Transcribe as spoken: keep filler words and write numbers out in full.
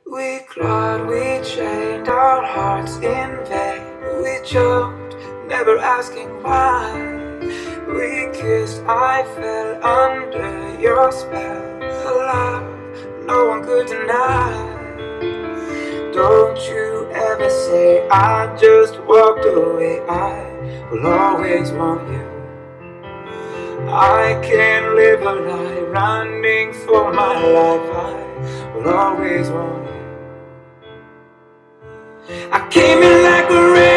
We cried, we chained our hearts in vain. We jumped, never asking why. We kissed, I fell under your spell. A love no one could deny. Don't you ever say I just walked away. I will always want you. I can't live a lie, running for my life. I will always want you. I came in like a